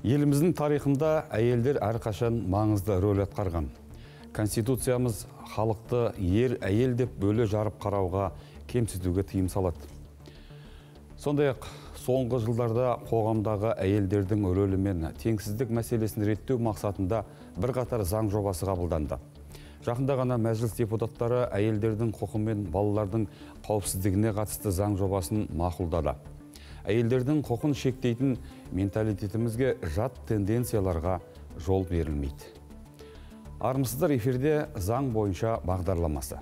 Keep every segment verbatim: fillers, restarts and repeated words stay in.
Еліміздің тарихында әйелдер әрқашан маңызды рөл атқарған. Конституциямыз халықты ер әйел деп бөле жарып қарауға, кемсітуге тыйым салады. Сондай-ақ соңғы жылдарда қоғамдағы әйелдердің рөлі мен теңсіздік мәселесін реттеу мақсатында бірқатар заң жобасы қабылданды. Жақында ғана мәжіліс депутаттары әйелдердің құқы мен балалардың қауіпсіздігіне қатысты заң жобасын мақұлдады. Әйелдердің құқын шектейтін менталитетімізге жат тенденцияларға жол берілмейді. Армысыздар, эфирде заң бойынша бағдарламасы.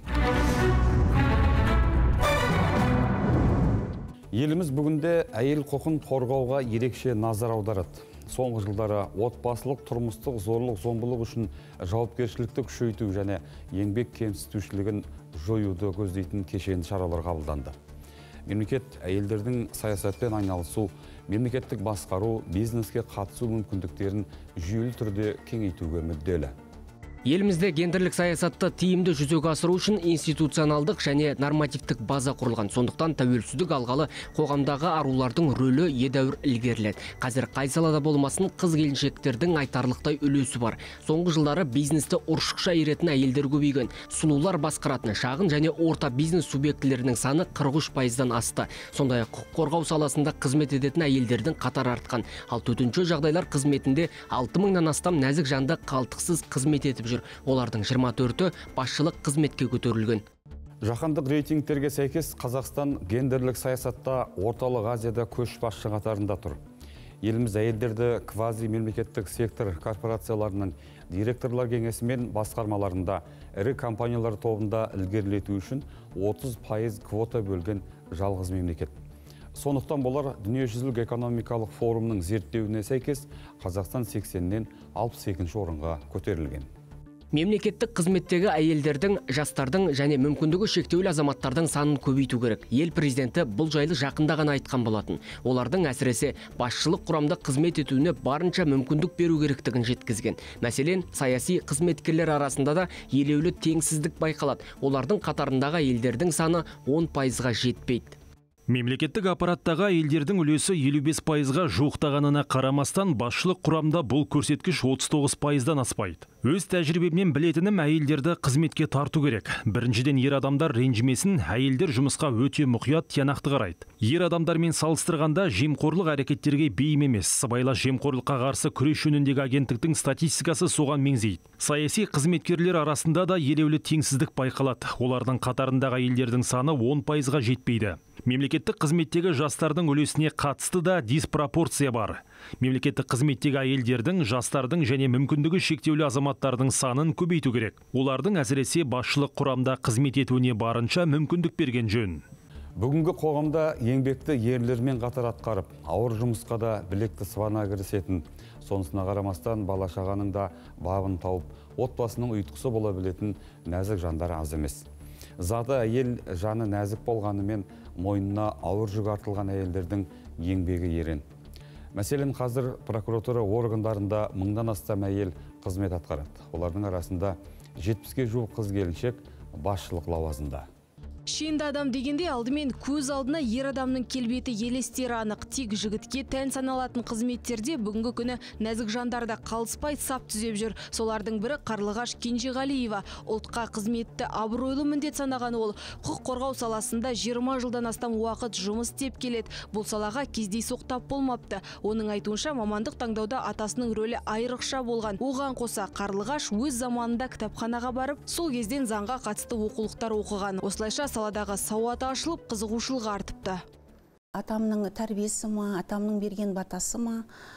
Еліміз бүгінде әйел құқын қорғауға ерекше назар аударады. Соңғы жылдары отбасылық тұрмыстық зорлық зомбылық үшін жауапкершілікті күшейту және еңбек кемсітушілігін жоюды көздейтін кешенді шаралар қабылданды. Мемлекет әйелдердің саясатпен айналысу, мемлекеттік басқару, бизнеске қатысу мүмкіндіктерін жүйелі түрде кеңейтуге мүдделі. Елімізде гендерлік саясатты тиімді жүзеге асыру үшін институционалдық және нормативтік база құрылған. Сондықтан тәуелсіздік алғалы қоғамдағы арулардың рөлі едәуір ілгеріледі. Қазір қай салада болмасын қыз-келіншектердің айтарлықтай үлесі бар. Соңғы жылдары бизнесті ұршықша иіретін әйелдер көбейген. Сұлулар басқаратын шағын және орта бизнес субъектілерінің саны қырық үш пайыздан асты. Сондай-ақ құқық қорғау саласында қызмет ететін әйелдердің қатары артқан. Ал төтенше жағдайлар қызметінде алты мыңнан астам нәзік жанды қалтқысыз қызмет етіп жүр. Олардың жиырма төрті басшылық қызметке көтерілген. Жаһандық рейтингтерге сәйкес Қазақстан гендерлік саясатта орталық Азияда көшбасшы қатарында тұр. Еліміз әйелдерді квази мемлекеттік сектор корпорацияларының директорлар кеңесі мен басқармаларында ірі компаниялар тобында ілгерілету үшін отыз пайыз квота бөлген жалғыз мемлекет. Сондықтан болар дүниежүзілік экономикалық форумның зерттеуіне сәйкес Қазақстан сексеннен алпыс екінші орынға көтерілген. Мемлекеттік қызметтегі әйелдердің, жастардың және мүмкіндігі шектеулі азаматтардың санын көбейту керек. Ел президенті бұл жайлы жақында ғана айтқан болатын. Олардың әсіресе басшылық құрамда қызмет етуіне барынша мүмкіндік беру керектігін жеткізген. Мәселен, саяси қызметкерлер арасында да елеулі теңсіздік байқалады. Олардың қатарындағы әйелдердің саны он пайызға жетпейді. Мемлекеттік аппараттағы әйелдердің үлесі елу бес пайызға жуықтағанына қарамастан, басшылық құрамда бұл көрсеткіш отыз тоғыз пайыздан аспайды. Өз тәжірибемнен білетінім, әйелдерді қызметке тарту керек. Біріншіден, ер адамдар ренжімесін, әйелдер жұмысқа өте мұқият, тиянақты қарайды. Ер адамдармен салыстырғанда жемқорлық әрекеттерге бейім емес. Сыбайлас жемқорлыққа қарсы күрес жөніндегі агенттіктің статистикасы соған меңзейді. Саяси қызметкерлер арасында да елеулі теңсіздік байқалады. Олардың қатарындағы әйелдердің саны он пайызға жетпейді. Мемлекеттік қызметтегі жастардың үлесіне қатысты да диспропорция бар. Мемлекеттік қызметтегі әйелдердің, жастардың және мүмкіндігі шектеулі азаматтардың санын көбейту керек. Олардың әсіресе басшылық құрамда қызмет етуіне барынша мүмкіндік берген жөн. Бүгінгі қоғамда еңбекті ерлермен қатар атқарып, ауыр жұмысқа да білекті сыбана кірісетін, сонысына қарамастан бала шағаның да бабын тауып, отбасының ұйытқысы бола білетін нәзік жандар аз емес. Заты әйел жаны нәзік болғанымен мойнына ауыр жүк артылған әйелдердің еңбегі ерен. Мәселен, қазір прокуратура органдарында мыңнан астам әйел қызмет атқарады. Олардың арасында жетпіске жуық қыз-келіншек басшылық лауазымда. Шенді адам дегенде алдымен көз алдына ер адамның келбеті елестері анық. Тек жігітке тән саналатын қызметтерде бүгінгі күні нәзік жандарда қалыспай сап түзеп жүр. Солардың бірі Қарлығаш Кенжеғалиева. Ұлтқа қызметті абыройлы міндет санаған ол. Құқық қорғау саласында жиырма жылдан астам уақыт жұмыс істеп келеді. Бұл салаға кездейсоқ тап болмапты. Оның айтуынша, мамандық таңдауда атасының рөлі айрықша болған. Оған қоса Қарлығаш өз заманында кітапханаға барып, сол кезден заңға қатысты оқулықтар оқыған. Осылайша саладағы сауаты ашылып, қызығушылығы артыпты. Атамның тәрбиесі ма, атамның берген батасы ма,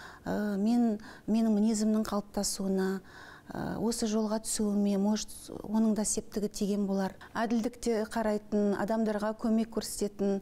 мен менің мінезімнің қалыптасуына, осы жолға түсуіме, может, оның да септігі тиген болар. Әділдікте қарайтын, адамдарға көмек көрсететін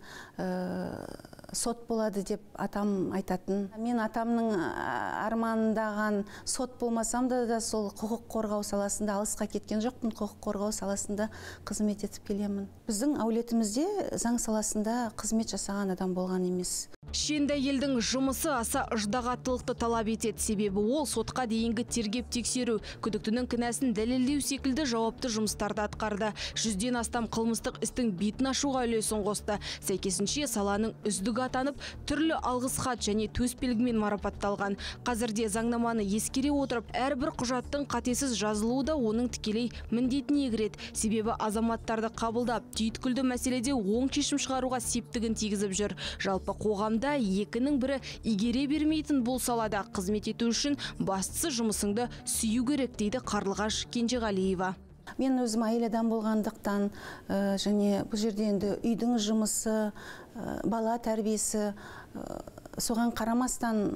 сот болады деп атам айтатын. Мен атамның армандаған сот болмасам да, да сол құқық қорғау саласында алысқа кеткен жоқпын. Құқық қорғау саласында қызмет етіп келемін. Біздің әулетімізде заң саласында қызмет жасаған адам болған емес. Шенді елдің жұмысы аса ыждағаттылықты талап етеді, себебі ол сотқа дейінгі тергеп тексеру, күдіктінің кінәсін дәлелдеу секілді жауапты жұмыстарды атқарды. Жүзден астам қылмыстық істің бетін ашуға үлесін қосты. Сәйкесінше саланың үздігі атанып, түрлі алғыс хат және төсбелгімен марапатталған. Қазірде заңнаманы ескере отырып, әрбір құжаттың қатесіз жазылуы да оның тікелей міндетіне кіреді. Себебі азаматтарды қабылдап, түйткілді мәселеде оң шешім шығаруға септігін тигізіп жүр. Жалпы қоғамда екінің бірі игере бермейтін бұл салада қызмет ету үшін бастысы жұмысыңды сүю керек, дейді Қарлығаш Кенжеғалиева. Мен өзім әйел адам болғандықтан ә, және бұл жерде енді үйдің жұмысы, ә, бала тәрбиесі, ә, соған қарамастан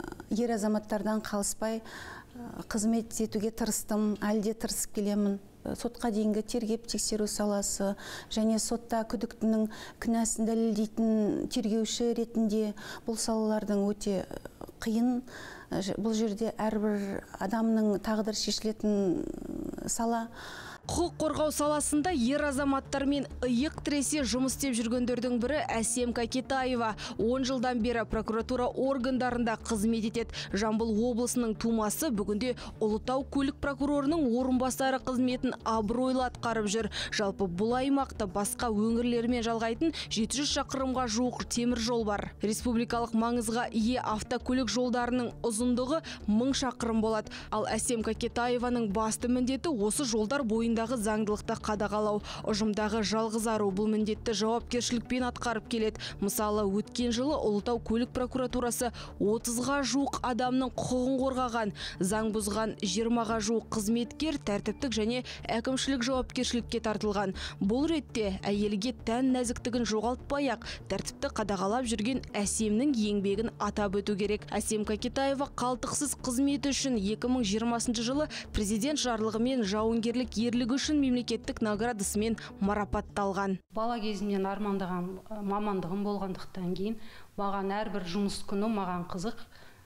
ер азаматтардан қалыспай ә, қызмет етуге тырыстым, әлде тырысып келемін. Сотқа дейінгі тергеп тексеру саласы және сотта күдіктінің кінәсін дәлелдейтін тергеуші ретінде бұл салалардың өте қиын. Бұл жерде әрбір адамның тағдыр шешілетін сала. Құқық қорғау саласында ер азаматтармен иық тіресе жұмыс істеп жүргендердің бірі Әсем Кәкетаева. он жылдан бері прокуратура органдарында қызмет етеді. Жамбыл облысының тумасы бүгінде Ұлытау көлік прокурорының орынбасары қызметін абыройлы атқарып жүр. Жалпы бұл аймақта басқа өңірлермен жалғайтын жеті жүз шақырымға жуық темір жол бар. Республикалық маңызға ие автокөлік жолдарының ұзындығы мың шақырым болады. Ал Әсем Кәкетаеваның басты міндеті осы жолдар бойында заңдылықты қадағалау. Ұжымдағы жалғыз ару бұл міндетті жауапкершілікпен атқарып келеді. Мысалы, өткен жылы Ұлытау көлік прокуратурасы отызға жуық адамның құқығын қорғаған, заң бұзған жиырмаға жуық қызметкер тәртіптік және әкімшілік жауапкершілікке тартылған. Бұл ретте әйелге тән нәзіктігін жоғалтпай-ақ тәртіпті қадағалап жүрген Әсемнің еңбегін атап өту керек. Әсем Кәкетаева қалтықсыз қызметі үшін екі мың жиырмасыншы жылы президент жарлығымен жауынгерлік ерлігі үшін мемлекеттік наградасымен марапатталған. Бала кезімнен армандаған мамандығым болғандықтан кейін маған әрбір жұмыс күні маған қызық.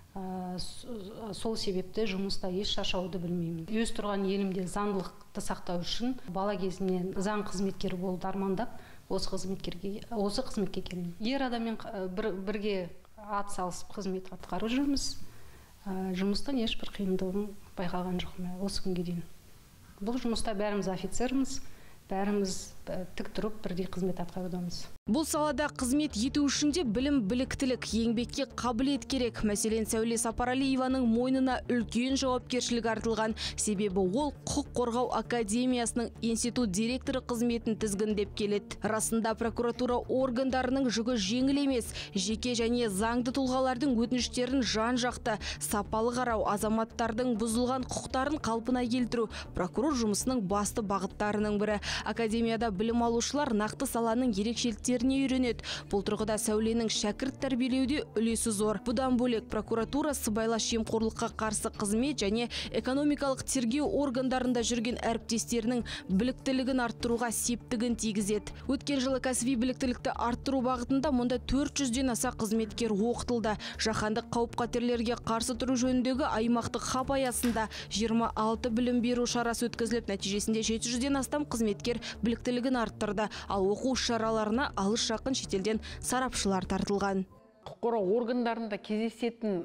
Сол себепті жұмыста еш шаршауды білмеймін. Өз тұрған елімде заңдылықты сақтау үшін бала кезімнен заң қызметкері болып армандап, осы қызметкерге, осы қызметке келдім. Ер адаммен бір, бірге ат салысып қызмет атқарып жүрміз. Жұмыстан ешбір қиындығын байқаған жоқпын осы күнге дейін. Бұл жұмыста бәріміз офицерміз, бәріміз тік тұрып бірдей қызмет атқарудамыз. Бұл салада қызмет ету үшін де білім, біліктілік, еңбекке қабілет керек. Мәселен, Сәуле Сапаралиеваның мойнына үлкен жауапкершілік артылған. Себебі ол құқық қорғау академиясының институт директоры қызметін тізгіндеп келеді. Расында прокуратура органдарының жүгі жеңіл емес. Жеке және заңды тұлғалардың өтініштерін жан-жақты сапалы қарау, азаматтардың бұзылған құқықтарын қалпына келтіру прокурор жұмысының басты бағыттарының бірі. Академияда білім алушылар нақты саланың ерекшеліктеріне үйренеді. Бұл тұрғыда Сәуленің шәкірт тәрбиелеуде үлесі зор. Бұдан бөлек прокуратура сыбайлас жемқорлыққа қарсы қызмет және экономикалық тергеу органдарында жүрген әріптестерінің біліктілігін арттыруға септігін тигізеді. Өткен жылы кәсіби біліктілікті арттыру бағытында мұнда төрт жүзден аса қызметкер оқытылды. Жаһандық қауіп-қатерлерге қарсы тұру жөніндегі аймақтық хаб аясында жиырма алты білім беру шарасы өткізіліп, нәтижесінде жеті жүзден астам қызметкер біліктілігін арттырды. Ал оқу шараларына алыс жақын шетелден сарапшылар тартылған. Құқық қорғау органдарында кездесетін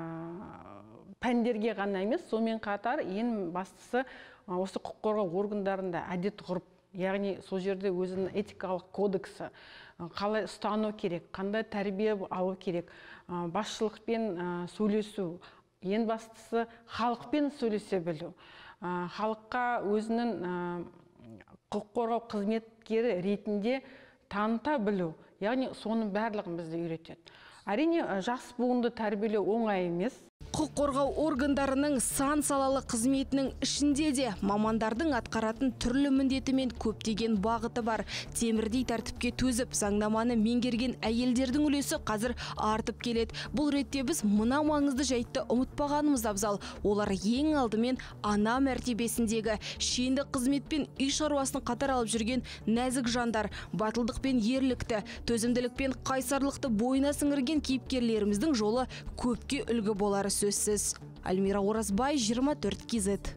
пәндерге ғана емес, сонымен қатар ең бастысы осы құқық қорғау органдарында әдет ғұрып, яғни сол жерде өзінің этикалық кодексі, қалай ұстану керек, қандай тәрбие алу керек, басшылықпен сөйлесу, ең бастысы халықпен сөйлесе білу, халыққа өзінің құқық қорғау қызметкері ретінде таныта білу, яғни соның барлығын бізді үйретеді. Әрине, жас буынды тәрбиелеу оңай емес. Құқық қорғау органдарының сан салалы қызметінің ішінде де мамандардың атқаратын түрлі міндеті мен көптеген бағыты бар. Темірдей тәртіпке төзіп, заңнаманы меңгерген әйелдердің үлесі қазір артып келеді. Бұл ретте біз мына маңызды жайтты ұмытпағанымыз абзал. Олар ең алдымен ана мәртебесіндегі шенді қызметпен үй шаруасын қатар алып жүрген нәзік жандар, батылдық пен ерлікті, төзімділік пен қайсарлықты бойына сіңірген кейіпкерлеріміздің жолы көпке үлгі болары сөзсіз. Альмира Оразбай, жиырма төрт кей зет.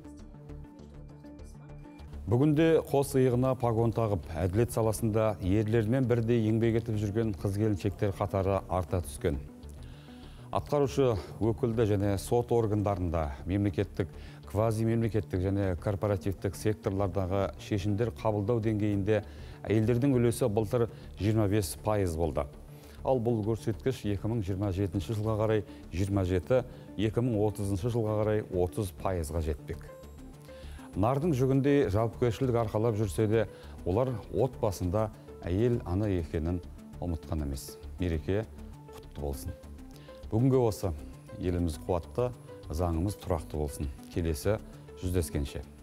Бүгінде қос иығына погон тағып, әділет саласында ерлермен бірдей еңбек етіп жүрген қыз-келіншектер қатары арта түскен. Атқарушы өкілді және сот органдарында мемлекеттік, квазимемлекеттік және корпоративтік секторлардағы шешімдер қабылдау деңгейінде әйелдердің үлесі былтыр жиырма бес пайыз болды. Ал бұл көрсеткіш екі мың жиырма жетінші жылға қарай жиырма жеті, екі мың отызыншы жылға қарай отыз пайызға жетпек. Нардың жүгінде жауапкершілік арқалап жүрсе де, олар отбасында әйел ана екенін ұмытқан емес. Мереке құтты болсын. Бүгінгі осы. Еліміз қуатты, заңымыз тұрақты болсын. Келесі жүздескенше.